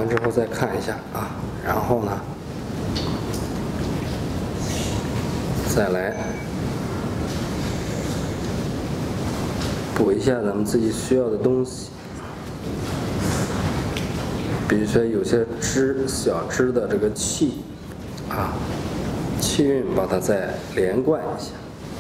完之后再看一下啊，然后呢，再来补一下咱们自己需要的东西，比如说有些小支的这个气啊，气韵把它再连贯一下。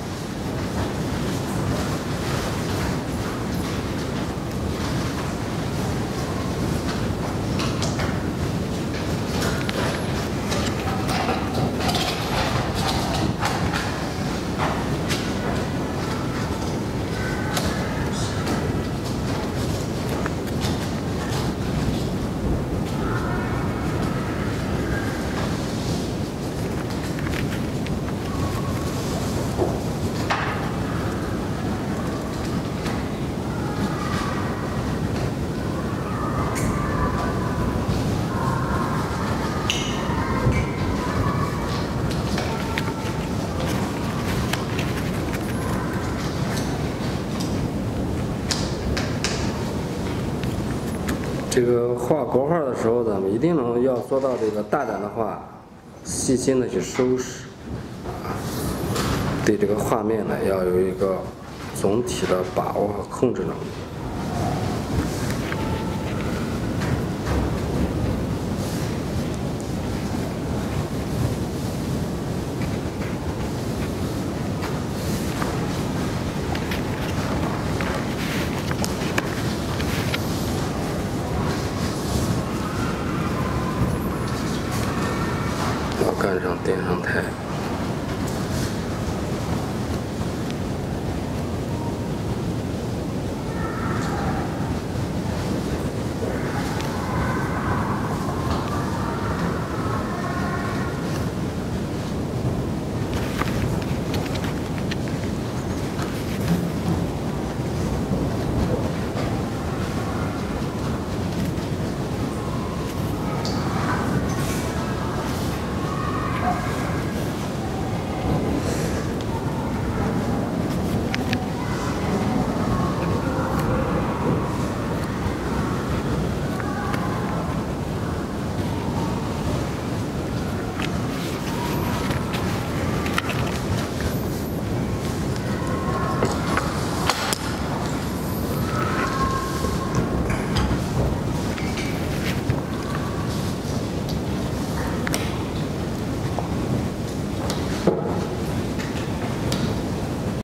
这个画国画的时候，咱们一定要做到这个大胆的画，细心的去收拾，啊，对这个画面呢要有一个总体的把握和控制能力。